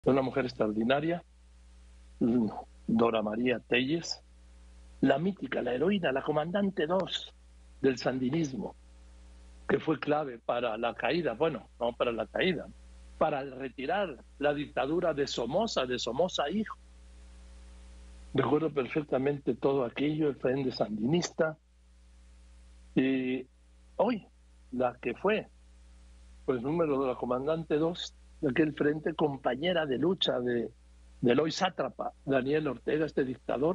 una mujer extraordinaria, Dora María Telles, la mítica, la heroína, la comandante 2 del sandinismo, que fue clave para la caída, bueno, no para la caída, para retirar la dictadura de Somoza hijo. Recuerdo perfectamente todo aquello, el frente sandinista. Y hoy, la que fue, pues número de la comandante 2 de aquel frente, compañera de lucha del hoy sátrapa Daniel Ortega, este dictador,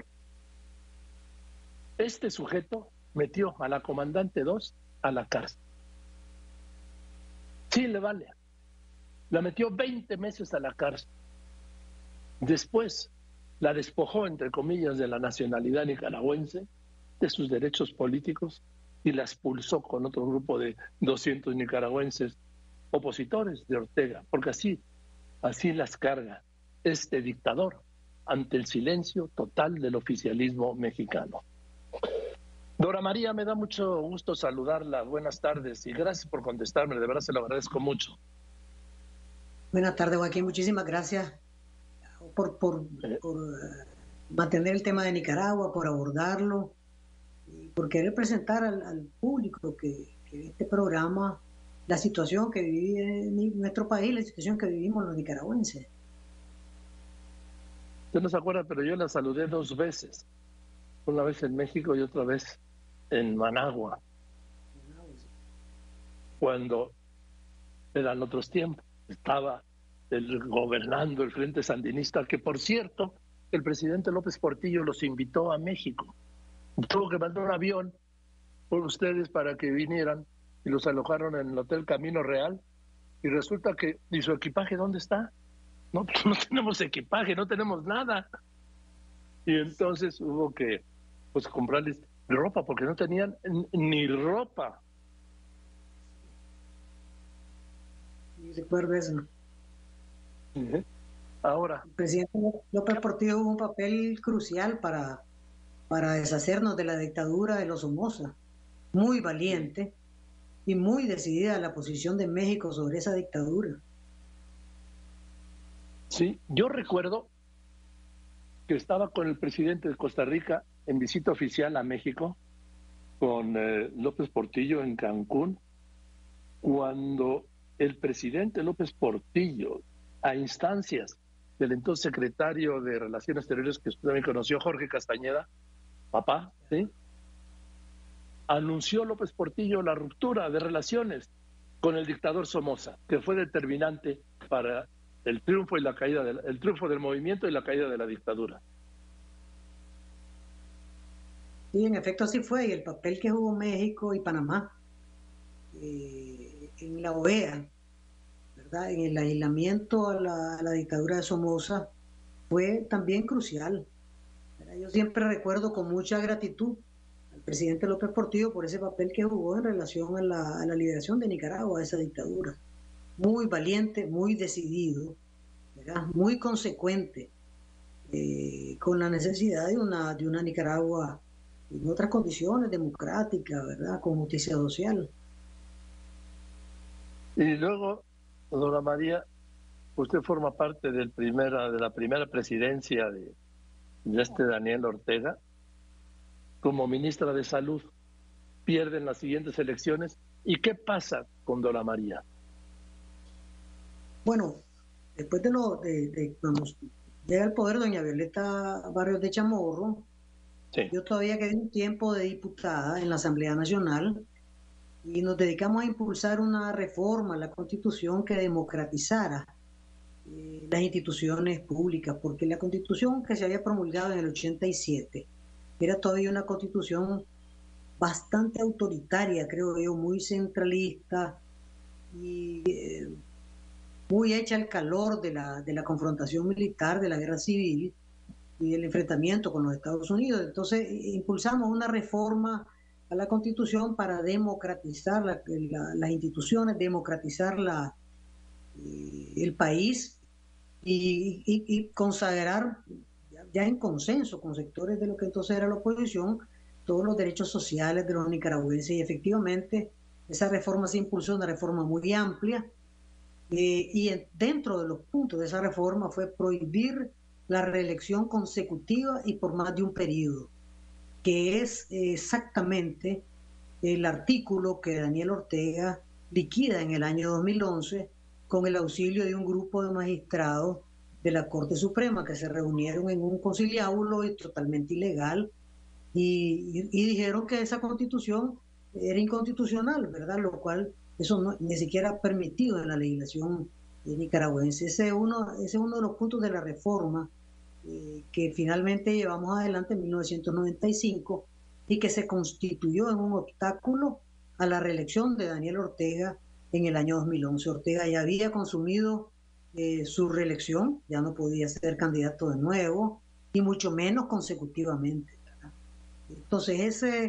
este sujeto metió a la comandante 2 a la cárcel. Sí, le vale. La metió 20 meses a la cárcel. Después la despojó, entre comillas, de la nacionalidad nicaragüense, de sus derechos políticos, y la expulsó con otro grupo de 200 nicaragüenses opositores de Ortega, porque así las carga este dictador ante el silencio total del oficialismo mexicano. Dora María, me da mucho gusto saludarla. Buenas tardes y gracias por contestarme, de verdad se lo agradezco mucho. Buenas tardes, Joaquín. Muchísimas gracias por mantener el tema de Nicaragua, por abordarlo y por querer presentar al público que este programa, la situación que vive nuestro país, la situación que vivimos los nicaragüenses. Usted no se acuerda, pero yo la saludé 2 veces. Una vez en México y otra vez en Managua, cuando eran otros tiempos. Estaba gobernando el Frente Sandinista, que por cierto, el presidente López Portillo los invitó a México. Tuvo que mandar un avión por ustedes para que vinieran y los alojaron en el Hotel Camino Real. Y resulta que, ¿y su equipaje dónde está? No tenemos equipaje, no tenemos nada. Y entonces hubo que comprarles ropa, porque no tenían ni ropa. Y recuerdo eso. Ahora, el presidente López Portillo jugó un papel crucial para deshacernos de la dictadura de los Somoza. Muy valiente y muy decidida la posición de México sobre esa dictadura. Sí, yo recuerdo que estaba con el presidente de Costa Rica en visita oficial a México, con López Portillo en Cancún, cuando el presidente López Portillo, a instancias del entonces secretario de Relaciones Exteriores, que usted también conoció, Jorge Castañeda, papá, ¿sí?, anunció López Portillo la ruptura de relaciones con el dictador Somoza, que fue determinante para el triunfo y la caída el triunfo del movimiento y la caída de la dictadura. Sí, en efecto así fue, y el papel que jugó México y Panamá en la OEA, ¿verdad?, en el aislamiento a la dictadura de Somoza, fue también crucial. Yo siempre recuerdo con mucha gratitud al presidente López Portillo por ese papel que jugó en relación a la liberación de Nicaragua de esa dictadura. Muy valiente, muy decidido, ¿verdad?, muy consecuente con la necesidad de una Nicaragua en otras condiciones democráticas, ¿verdad?, con justicia social. Y luego, Dora María, usted forma parte de la primera presidencia de Daniel Ortega como ministra de Salud. Pierden las siguientes elecciones. ¿Y qué pasa con Dora María? Bueno, después de cuando llega al poder doña Violeta Barrios de Chamorro, sí, yo todavía quedé un tiempo de diputada en la Asamblea Nacional y nos dedicamos a impulsar una reforma a la Constitución que democratizara las instituciones públicas, porque la Constitución que se había promulgado en el 87 era todavía una Constitución bastante autoritaria, creo yo, muy centralista y muy hecha al calor de la confrontación militar, de la guerra civil y del enfrentamiento con los Estados Unidos. Entonces impulsamos una reforma a la Constitución para democratizar las instituciones, democratizar el país y consagrar ya en consenso con sectores de lo que entonces era la oposición todos los derechos sociales de los nicaragüenses. Y efectivamente esa reforma se impulsó, una reforma muy amplia, Dentro de los puntos de esa reforma fue prohibir la reelección consecutiva y por más de un periodo, que es exactamente el artículo que Daniel Ortega liquida en el año 2011 con el auxilio de un grupo de magistrados de la Corte Suprema que se reunieron en un conciliábulo totalmente ilegal y dijeron que esa constitución era inconstitucional, ¿verdad? Lo cual eso no, ni siquiera permitido en la legislación nicaragüense. Ese es uno de los puntos de la reforma que finalmente llevamos adelante en 1995 y que se constituyó en un obstáculo a la reelección de Daniel Ortega en el año 2011. Ortega ya había consumido su reelección, ya no podía ser candidato de nuevo, y mucho menos consecutivamente. Entonces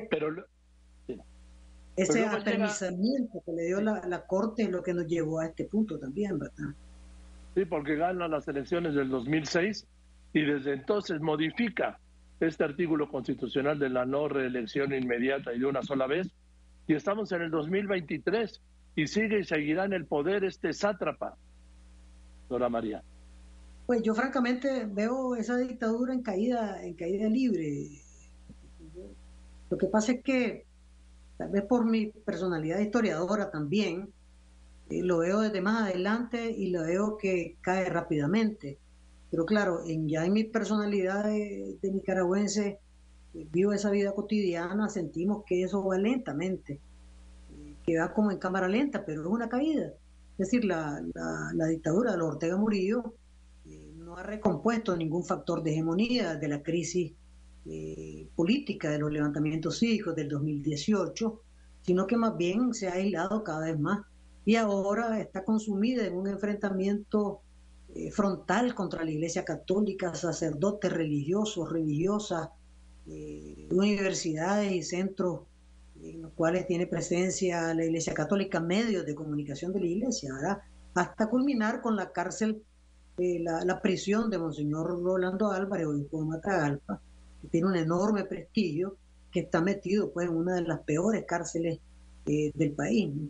ese apermizamiento que le dio la Corte es lo que nos llevó a este punto también, ¿verdad? Sí, porque gana las elecciones del 2006 y desde entonces modifica este artículo constitucional de la no reelección inmediata y de una sola vez, y estamos en el 2023 y sigue y seguirá en el poder este sátrapa, Dora María. Pues yo francamente veo esa dictadura en caída libre. Lo que pasa es que, tal vez por mi personalidad historiadora también, lo veo desde más adelante y lo veo que cae rápidamente. Pero claro, ya en mi personalidad de nicaragüense, vivo esa vida cotidiana, sentimos que eso va lentamente, que va como en cámara lenta, pero es una caída. Es decir, la dictadura de los Ortega Murillo no ha recompuesto ningún factor de hegemonía de la crisis política de los levantamientos cívicos del 2018, sino que más bien se ha aislado cada vez más y ahora está consumida en un enfrentamiento frontal contra la Iglesia Católica, sacerdotes religiosos, religiosas, universidades y centros en los cuales tiene presencia la Iglesia Católica, medios de comunicación de la Iglesia, ¿verdad? Hasta culminar con la cárcel, la prisión de Monseñor Rolando Álvarez, obispo de Matagalpa, que tiene un enorme prestigio, que está metido pues en una de las peores cárceles del país, ¿no?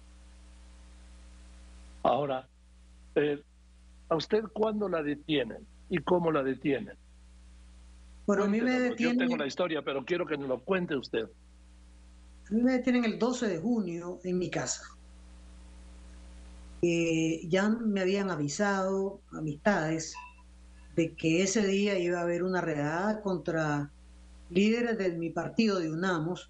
Ahora, ¿a usted cuándo la detienen y cómo la detienen? Bueno, a mí me detienen... Yo tengo la historia, pero quiero que nos lo cuente usted. A mí me detienen el 12 de junio en mi casa. Ya me habían avisado amistades de que ese día iba a haber una redada contra líderes de mi partido de UNAMOS,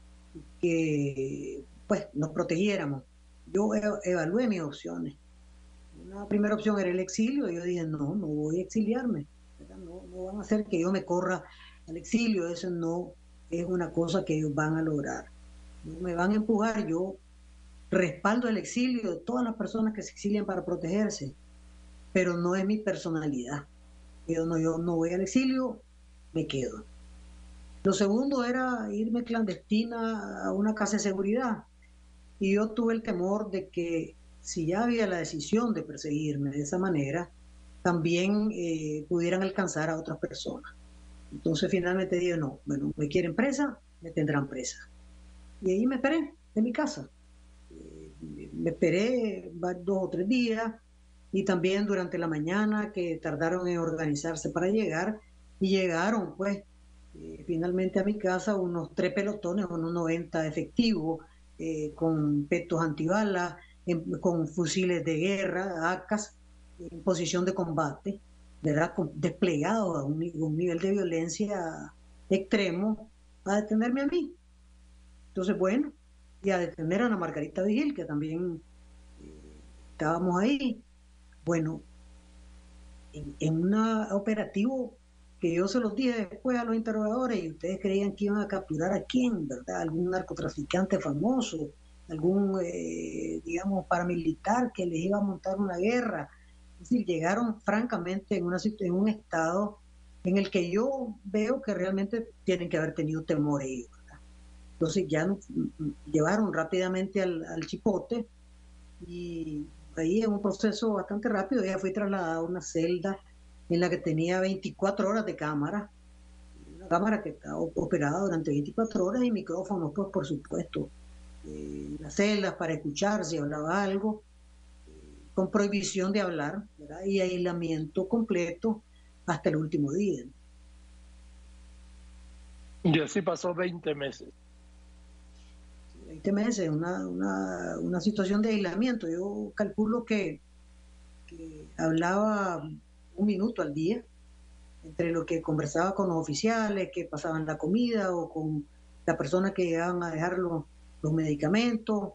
que pues nos protegiéramos. Yo evalué mis opciones. Una primera opción era el exilio, y yo dije, no voy a exiliarme, no van a hacer que yo me corra al exilio, eso no es una cosa que ellos van a lograr. No me van a empujar, yo respaldo el exilio de todas las personas que se exilian para protegerse, pero no es mi personalidad. Yo no voy al exilio, me quedo. Lo segundo era irme clandestina a una casa de seguridad, y yo tuve el temor de que si ya había la decisión de perseguirme de esa manera, también pudieran alcanzar a otras personas. Entonces finalmente dije, no, bueno, me quieren presa, me tendrán presa. Y ahí me esperé en mi casa. Me esperé 2 o 3 días y también durante la mañana que tardaron en organizarse para llegar, y llegaron pues finalmente a mi casa unos 3 pelotones, unos 90 efectivos, con petos antibalas, con fusiles de guerra, ACAS, en posición de combate, ¿verdad? Desplegados a un nivel de violencia extremo, a detenerme a mí. Entonces, bueno, y a detener a Ana Margarita Vigil, que también estábamos ahí. Bueno, en un operativo que yo se los dije después a los interrogadores, y ustedes creían que iban a capturar a quién, ¿verdad? Algún narcotraficante famoso, algún, digamos, paramilitar que les iba a montar una guerra. Es decir, llegaron francamente en un estado en el que yo veo que realmente tienen que haber tenido temor ellos, ¿verdad? Entonces ya llevaron rápidamente al chipote, y ahí en un proceso bastante rápido ella fue trasladada a una celda en la que tenía 24 horas de cámara, una cámara que está operada durante 24 horas y micrófonos, pues por supuesto, las celdas para escuchar si hablaba algo. con prohibición de hablar, ¿verdad? Y aislamiento completo hasta el último día. Y así pasó 20 meses. 20 meses, una situación de aislamiento. Yo calculo que hablaba 1 minuto al día, entre lo que conversaba con los oficiales que pasaban la comida o con las personas que llegaban a dejar los medicamentos.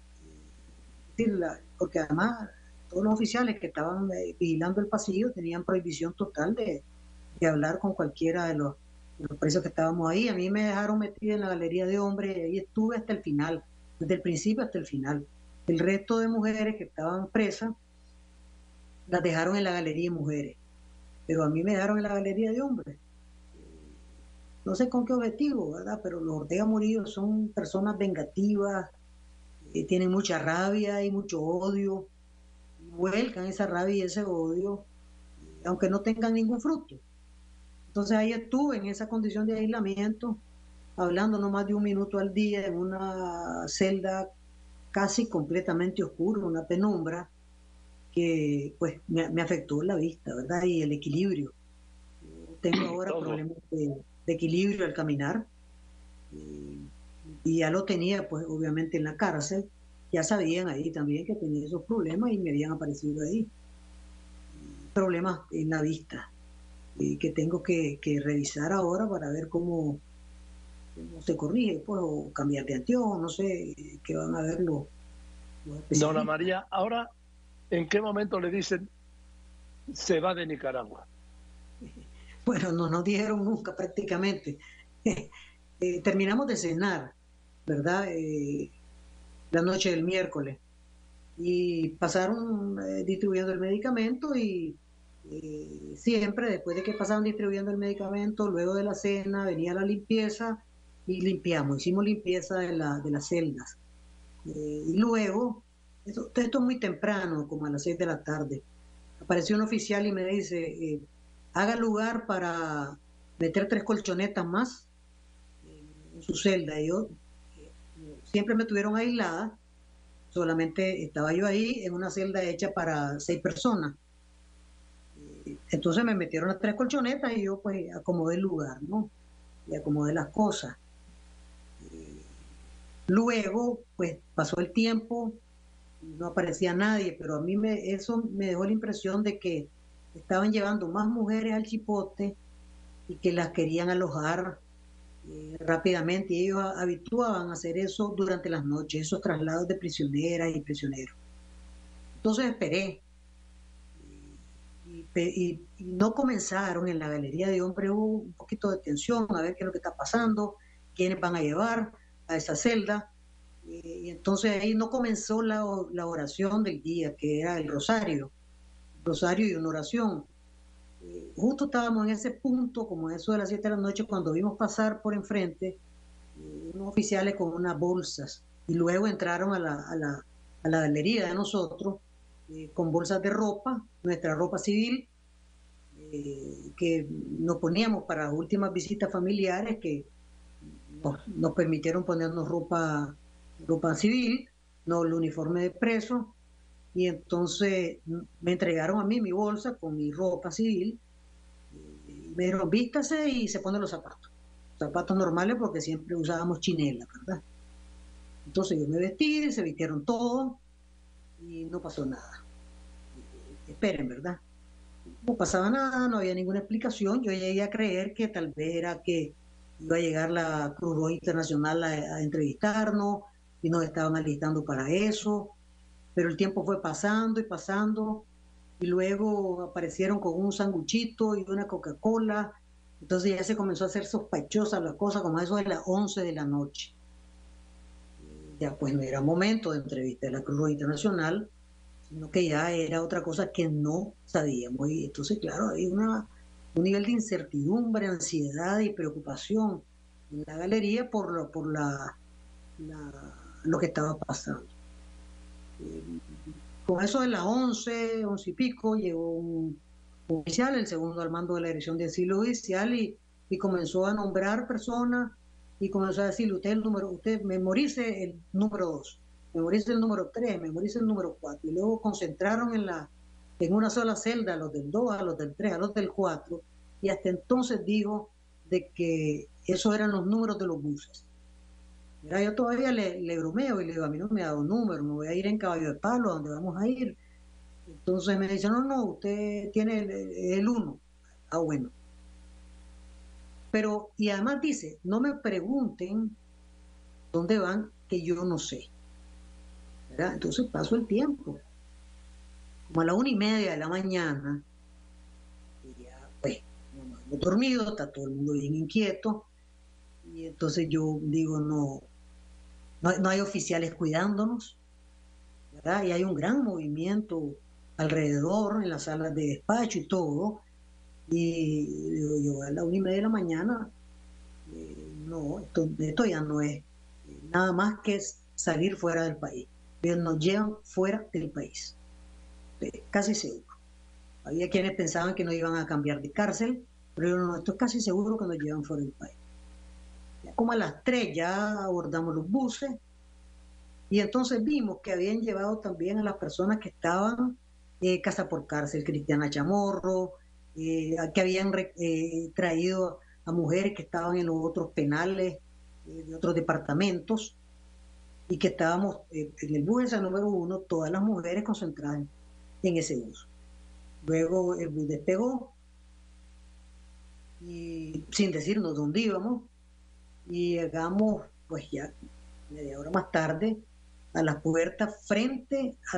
Porque además todos los oficiales que estaban vigilando el pasillo tenían prohibición total de hablar con cualquiera de los presos que estábamos ahí. A mí me dejaron metida en la galería de hombres y ahí estuve hasta el final, desde el principio hasta el final. El resto de mujeres que estaban presas las dejaron en la galería de mujeres, pero a mí me dejaron en la galería de hombres. No sé con qué objetivo, ¿verdad? Pero los Ortega Murillo son personas vengativas, tienen mucha rabia y mucho odio, vuelcan esa rabia y ese odio, aunque no tengan ningún fruto. Entonces ahí estuve en esa condición de aislamiento, hablando no más de 1 minuto al día en una celda casi completamente oscura, una penumbra que pues me afectó la vista, ¿verdad? Y el equilibrio. Tengo ahora problemas de equilibrio al caminar y ya lo tenía pues obviamente en la cárcel. Ya sabían ahí también que tenía esos problemas y me habían aparecido ahí. Problemas en la vista que tengo que revisar ahora para ver cómo se corrige, pues, o cambiar de anteojos, no sé qué van a ver los especialistas. Dona María, ahora, ¿en qué momento le dicen se va de Nicaragua? Bueno, no nos dijeron nunca prácticamente. Terminamos de cenar, ¿verdad? La noche del miércoles. Y pasaron distribuyendo el medicamento y siempre después de que pasaban distribuyendo el medicamento, luego de la cena venía la limpieza y hicimos limpieza de las celdas. Y luego, esto es muy temprano, como a las 6 de la tarde, apareció un oficial y me dice, haga lugar para meter 3 colchonetas más en su celda. Y yo siempre me tuvieron aislada, solamente estaba yo ahí en una celda hecha para 6 personas. Entonces me metieron las 3 colchonetas y yo pues acomodé el lugar, ¿no? Y acomodé las cosas. Luego, pues pasó el tiempo, no aparecía nadie, pero a mí eso me dejó la impresión de que estaban llevando más mujeres al Chipote y que las querían alojar rápidamente. Y ellos habituaban a hacer eso durante las noches, esos traslados de prisioneras y prisioneros. Entonces esperé. Y no comenzaron en la galería de hombres, hubo un poquito de tensión, a ver qué es lo que está pasando, quiénes van a llevar a esa celda. Y entonces ahí no comenzó la oración del día, que era el rosario y una oración. Justo estábamos en ese punto, como eso de las 7 de la noche, cuando vimos pasar por enfrente unos oficiales con unas bolsas, y luego entraron a la galería de nosotros con bolsas de ropa, nuestra ropa civil, que nos poníamos para las últimas visitas familiares, que nos permitieron ponernos ropa civil, no el uniforme de preso, y entonces me entregaron a mí mi bolsa con mi ropa civil, y me dijeron, vístase y se ponen los zapatos normales porque siempre usábamos chinelas, ¿verdad? Entonces yo me vestí, se vistieron todos y no pasó nada. Esperen, ¿verdad? No pasaba nada, no había ninguna explicación. Yo llegué a creer que tal vez era que iba a llegar la Cruz Roja Internacional a entrevistarnos y nos estaban alistando para eso, pero el tiempo fue pasando y pasando y luego aparecieron con un sanguchito y una Coca-Cola. Entonces ya se comenzó a hacer sospechosa la cosa, como eso de las 11 de la noche. Ya pues no era momento de entrevista de la Cruz Roja Internacional, sino que ya era otra cosa que no sabíamos. Y entonces, claro, hay un nivel de incertidumbre, ansiedad y preocupación en la galería por lo que estaba pasando. Con eso de las 11 y pico, llegó un oficial, el segundo al mando de la Dirección de Asilo Judicial, y comenzó a nombrar personas y comenzó a decirle, usted memorice el número 2. memorice el número 3, memorice el número 4. Y luego concentraron en una sola celda a los del 2, a los del 3, a los del 4. Y hasta entonces dijo de que esos eran los números de los buses. Mira, yo todavía le bromeo y le digo, a mí no me ha dado número, me voy a ir en caballo de palo, ¿a dónde vamos a ir? Entonces me dice, no, usted tiene el 1. Ah, bueno. Pero, y además dice, no me pregunten dónde van, que yo no sé. ¿Verdad? Entonces pasó el tiempo. Como a la 1:30 de la mañana, y ya, pues, no hemos dormido, está todo el mundo bien inquieto, y entonces yo digo, no hay oficiales cuidándonos, ¿verdad? Y hay un gran movimiento alrededor, en las salas de despacho y todo, y digo yo, a la 1:30 de la mañana, no, esto ya no es nada más que salir fuera del país. Ellos nos llevan fuera del país, casi seguro. Había quienes pensaban que nos iban a cambiar de cárcel, pero yo no, esto es casi seguro que nos llevan fuera del país. Ya como a las 3 ya abordamos los buses y entonces vimos que habían llevado también a las personas que estaban casa por cárcel, Cristiana Chamorro, que habían traído a mujeres que estaban en los otros penales de otros departamentos y que estábamos en el bus ese número 1, todas las mujeres concentradas en ese bus. Luego el bus despegó y sin decirnos dónde íbamos y llegamos pues ya media hora más tarde a la puerta frente a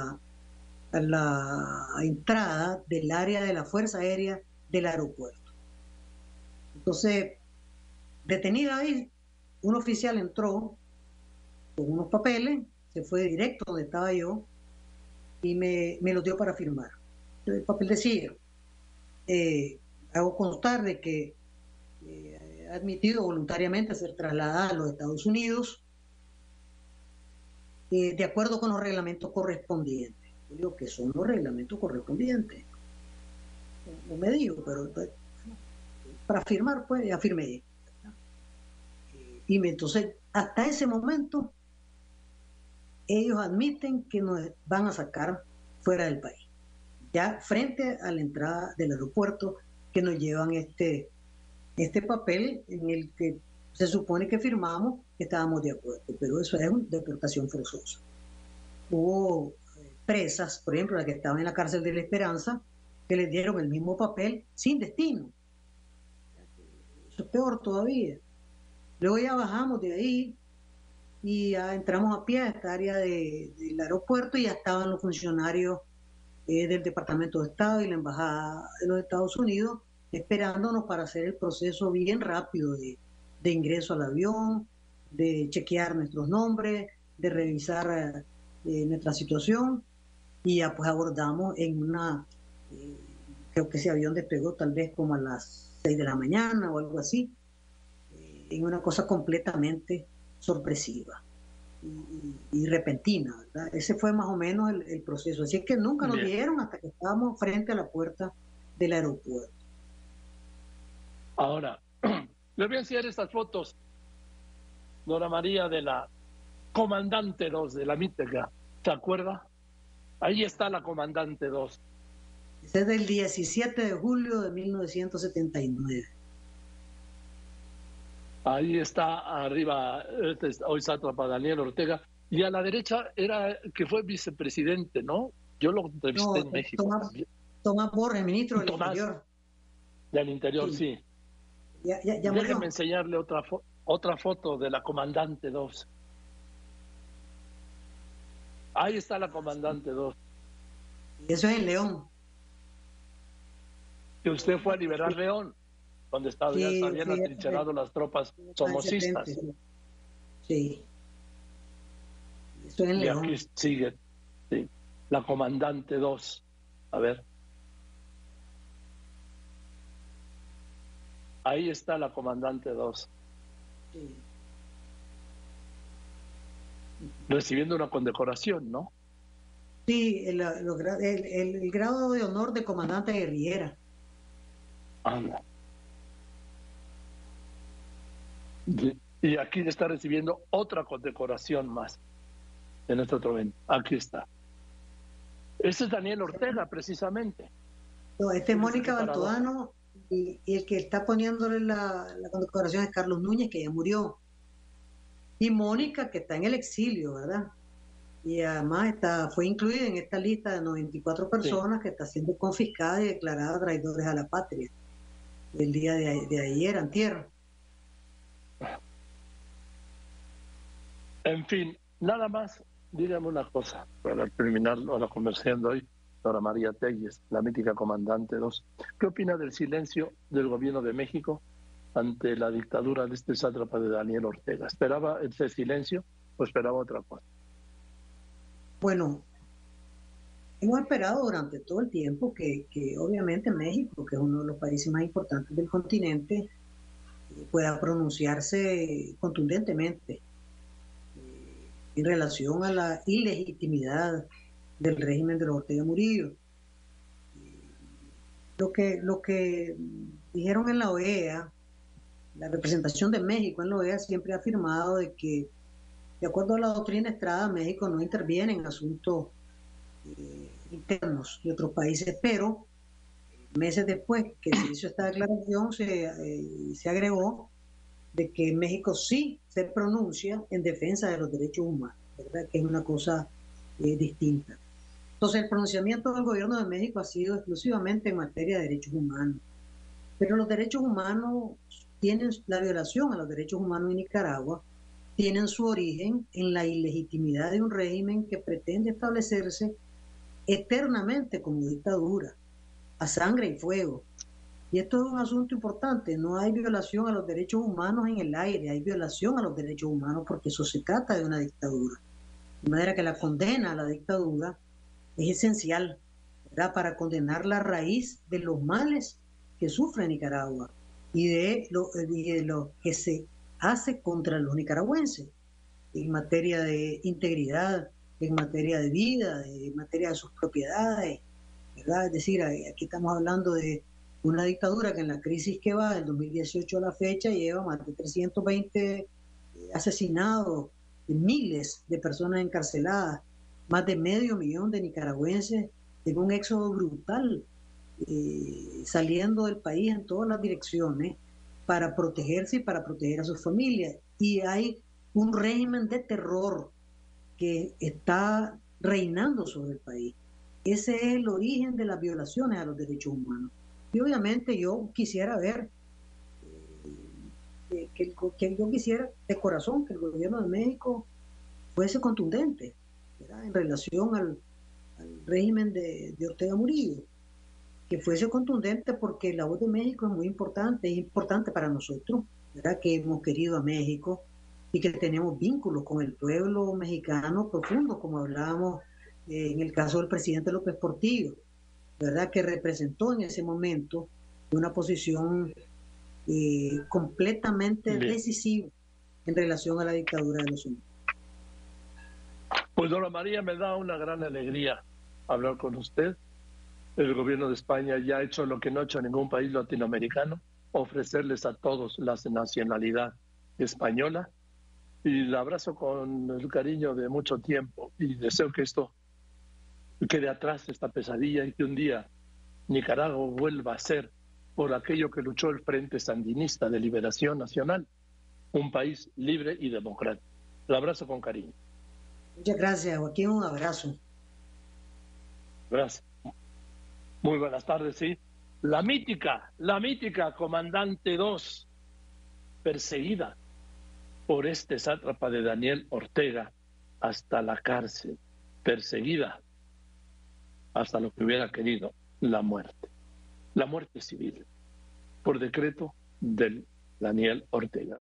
la entrada del área de la Fuerza Aérea del aeropuerto. Entonces, detenida ahí, un oficial entró con unos papeles, se fue directo donde estaba yo y me los dio para firmar. El papel decía, hago constar de que ha admitido voluntariamente ser trasladada a los Estados Unidos de acuerdo con los reglamentos correspondientes. Yo digo que son los reglamentos correspondientes. No me digo, pero para firmar, pues ya firmé. Y entonces, hasta ese momento, ellos admiten que nos van a sacar fuera del país. Ya frente a la entrada del aeropuerto, que nos llevan este papel en el que se supone que firmamos que estábamos de acuerdo, pero eso es una deportación forzosa. Hubo presas, por ejemplo, las que estaban en la cárcel de La Esperanza, que les dieron el mismo papel sin destino. Eso es peor todavía. Luego ya bajamos de ahí y ya entramos a pie a esta área del aeropuerto y ya estaban los funcionarios del Departamento de Estado y la Embajada de los Estados Unidos esperándonos para hacer el proceso bien rápido de ingreso al avión, de chequear nuestros nombres, de revisar nuestra situación y ya pues abordamos en creo que ese avión despegó tal vez como a las 6 de la mañana o algo así, en una cosa completamente sorpresiva y repentina, ¿verdad? Ese fue más o menos el proceso. Así es que nunca nos vieron hasta que estábamos frente a la puerta del aeropuerto. Ahora, les voy a enseñar estas fotos, Dora María, de la comandante 2 de la Mítica. ¿Se acuerda? Ahí está la comandante 2. Ese es del 17 de julio de 1979. Ahí está arriba, hoy sátrapa Daniel Ortega, y a la derecha era que fue vicepresidente, ¿no? Yo lo entrevisté en México también. Tomás Borges, ministro del Interior. Del Interior, sí. Ya Déjenme enseñarle otra foto de la comandante 2. Ahí está la comandante 2. Y eso es en León. Que usted fue a liberar León, donde habían atrincherado las tropas somocistas. Sí. Eso es en León. Y aquí sigue la comandante 2. A ver. Ahí está la comandante 2. Sí. Recibiendo una condecoración, ¿no? Sí, el grado de honor de comandante guerrillera. Anda. Y aquí está recibiendo otra condecoración más. en este otro evento. Aquí está. Este es Daniel Ortega, precisamente. No, este es Mónica Baltodano y el que está poniéndole la condecoración es Carlos Núñez, que ya murió. Y Mónica, que está en el exilio, ¿verdad? Y además fue incluida en esta lista de 94 personas que está siendo confiscada y declarada traidores a la patria el día de ayer, antier. En fin, nada más, dígame una cosa, para terminar la conversación de hoy, Dora María Telles, la mítica comandante 2. ¿Qué opina del silencio del gobierno de México ante la dictadura de este sátrapa de Daniel Ortega? ¿Esperaba ese silencio o esperaba otra cosa? Bueno, hemos esperado durante todo el tiempo que obviamente México, que es uno de los países más importantes del continente, pueda pronunciarse contundentemente en relación a la ilegitimidad del régimen de los Ortega Murillo. Lo que dijeron en la OEA, la representación de México en la OEA siempre ha afirmado de que, de acuerdo a la doctrina Estrada, México no interviene en asuntos internos de otros países, pero meses después que se hizo esta declaración se agregó de que México sí se pronuncia en defensa de los derechos humanos, ¿verdad? Que es una cosa distinta. Entonces, el pronunciamiento del gobierno de México ha sido exclusivamente en materia de derechos humanos. Pero los derechos humanos tienen, la violación a los derechos humanos en Nicaragua, tienen su origen en la ilegitimidad de un régimen que pretende establecerse eternamente como dictadura, a sangre y fuego. Y esto es un asunto importante, no hay violación a los derechos humanos en el aire, hay violación a los derechos humanos porque eso se trata de una dictadura. De manera que la condena a la dictadura es esencial, ¿verdad?, para condenar la raíz de los males que sufre Nicaragua y de lo que se hace contra los nicaragüenses en materia de integridad, en materia de vida, en materia de sus propiedades, ¿verdad? Es decir, aquí estamos hablando de una dictadura que en la crisis que va del 2018 a la fecha lleva más de 320 asesinados, miles de personas encarceladas, más de 500.000 de nicaragüenses en un éxodo brutal, saliendo del país en todas las direcciones para protegerse y para proteger a sus familias. Y hay un régimen de terror que está reinando sobre el país. Ese es el origen de las violaciones a los derechos humanos. Y obviamente yo quisiera ver, yo quisiera de corazón que el gobierno de México fuese contundente, ¿verdad?, en relación al régimen de Ortega Murillo, que fuese contundente porque la voz de México es muy importante, es importante para nosotros, ¿verdad?, que hemos querido a México y que tenemos vínculos con el pueblo mexicano profundos, como hablábamos en el caso del presidente López Portillo, ¿verdad?, que representó en ese momento una posición completamente decisiva en relación a la dictadura de los hombres. Pues Dora María, me da una gran alegría hablar con usted. El gobierno de España ya ha hecho lo que no ha hecho ningún país latinoamericano, ofrecerles a todos la nacionalidad española. Y la abrazo con el cariño de mucho tiempo y deseo que esto quede atrás, esta pesadilla, y que un día Nicaragua vuelva a ser, por aquello que luchó el Frente Sandinista de Liberación Nacional, un país libre y democrático. La abrazo con cariño. Muchas gracias, Joaquín, un abrazo. Gracias. Muy buenas tardes, sí. La mítica comandante 2, perseguida por este sátrapa de Daniel Ortega hasta la cárcel, perseguida hasta lo que hubiera querido, la muerte civil, por decreto del Daniel Ortega.